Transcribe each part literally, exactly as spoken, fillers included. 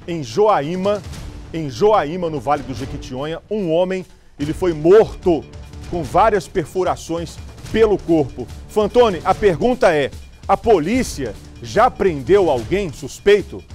em Joaíma, em Joaíma, no Vale do Jequitinhonha, um homem, ele foi morto com várias perfurações pelo corpo. Fantoni, a pergunta é, a polícia já prendeu alguém suspeito?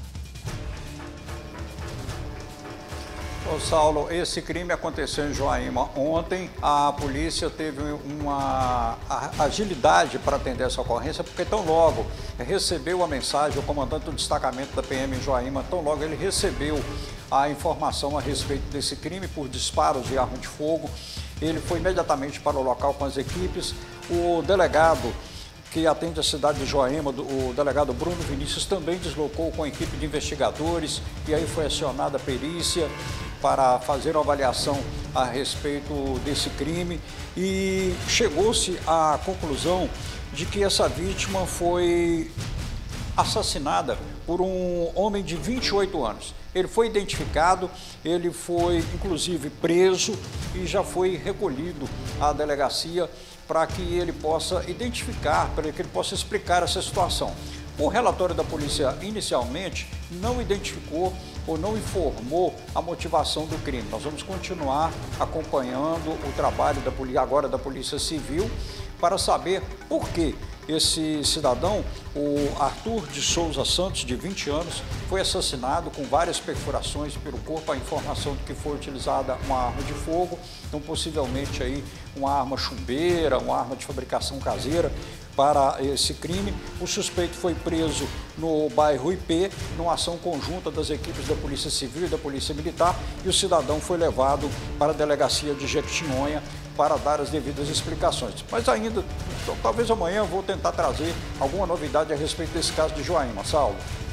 Ô Saulo, esse crime aconteceu em Joaíma ontem. A polícia teve uma agilidade para atender essa ocorrência, porque tão logo recebeu a mensagem, o comandante do destacamento da P M em Joaíma, tão logo ele recebeu a informação a respeito desse crime por disparos de arma de fogo. Ele foi imediatamente para o local com as equipes. O delegado que atende a cidade de Joaíma, o delegado Bruno Vinícius, também deslocou com a equipe de investigadores e aí foi acionada a perícia para fazer uma avaliação a respeito desse crime e chegou-se à conclusão de que essa vítima foi assassinada por um homem de vinte e oito anos. Ele foi identificado, ele foi inclusive preso e já foi recolhido à delegacia para que ele possa identificar, para que ele possa explicar essa situação. O relatório da polícia inicialmente não identificou ou não informou a motivação do crime. Nós vamos continuar acompanhando o trabalho da polícia, agora da Polícia Civil, para saber por que esse cidadão, o Arthur de Souza Santos, de vinte anos, foi assassinado com várias perfurações pelo corpo. A informação de que foi utilizada uma arma de fogo, então possivelmente aí uma arma chumbeira, uma arma de fabricação caseira para esse crime. O suspeito foi preso no bairro I P, numa ação conjunta das equipes da Polícia Civil e da Polícia Militar, e o cidadão foi levado para a delegacia de Jequitinhonha para dar as devidas explicações. Mas ainda, talvez amanhã eu vou tentar trazer alguma novidade a respeito desse caso de Joaíma, Saulo.